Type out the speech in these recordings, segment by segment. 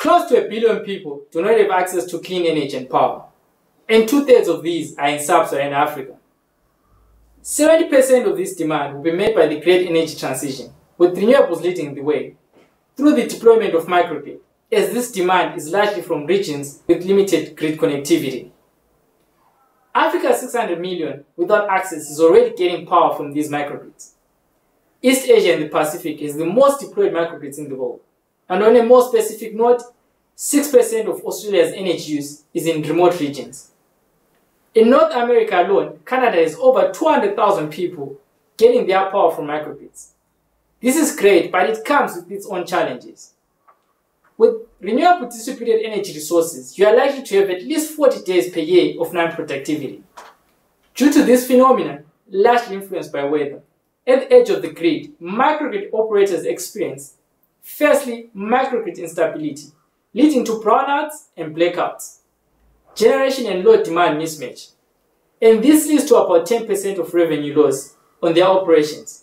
Close to 1 billion people do not have access to clean energy and power, and 2/3 of these are in sub-Saharan Africa. 70% of this demand will be met by the great energy transition, with renewables leading the way, through the deployment of microgrid, as this demand is largely from regions with limited grid connectivity. Africa's 600 million without access is already getting power from these microgrids. East Asia and the Pacific has the most deployed microgrids in the world. And on a more specific note, 6% of Australia's energy use is in remote regions. In North America alone, Canada has over 200,000 people getting their power from microgrids. This is great, but it comes with its own challenges. With renewable distributed energy resources, you are likely to have at least 40 days per year of non-productivity. Due to this phenomenon, largely influenced by weather, at the edge of the grid, microgrid operators experience, firstly, microgrid instability, leading to brownouts and blackouts, generation and load demand mismatch, and this leads to about 10% of revenue loss on their operations.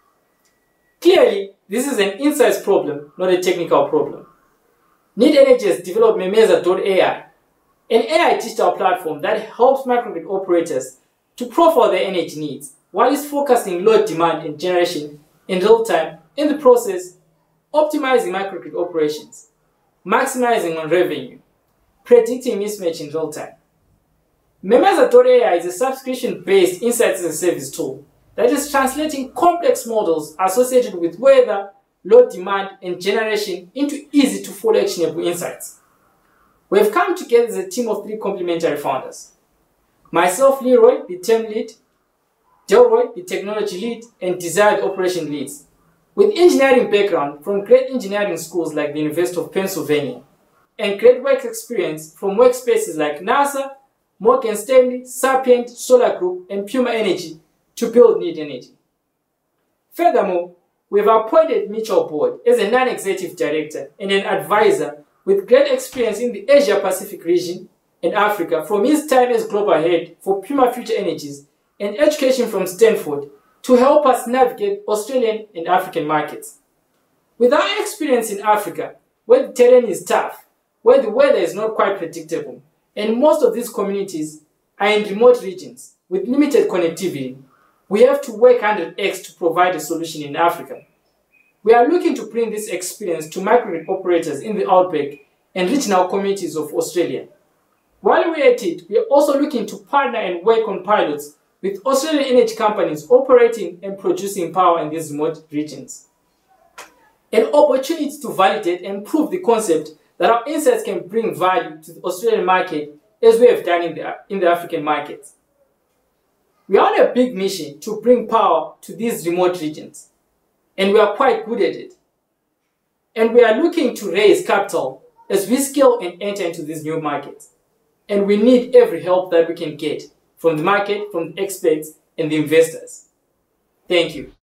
Clearly, this is an insights problem, not a technical problem. NeedEnergy has developed Memeza.ai, an AI digital platform that helps microgrid operators to profile their energy needs while it's forecasting load demand and generation in real time, in the process, optimizing microgrid operations, maximizing on revenue, predicting mismatch in real time. Memeza.ai is a subscription-based insights as a service tool that is translating complex models associated with weather, load demand, and generation into easy-to-follow actionable insights. We have come together as a team of 3 complementary founders. Myself, Leroy, the team lead, Delroy, the technology lead, and Desire, the operation leads, with engineering background from great engineering schools like the University of Pennsylvania, and great work experience from workspaces like NASA, Morgan Stanley, Sapient, Solar Group, and Puma Energy to build NeedEnergy. Furthermore, we have appointed Mitchell Board as a non-executive director and an advisor with great experience in the Asia-Pacific region and Africa from his time as global head for Puma Future Energies and education from Stanford to help us navigate Australian and African markets. With our experience in Africa, where the terrain is tough, where the weather is not quite predictable, and most of these communities are in remote regions with limited connectivity, we have to work 100x to provide a solution in Africa. We are looking to bring this experience to microgrid operators in the outback and regional communities of Australia. While we're at it, we are also looking to partner and work on pilots with Australian energy companies operating and producing power in these remote regions. An opportunity to validate and prove the concept that our insights can bring value to the Australian market as we have done in the African market. We are on a big mission to bring power to these remote regions, and we are quite good at it. And we are looking to raise capital as we scale and enter into these new markets. And we need every help that we can get from the market, from the experts, and the investors. Thank you.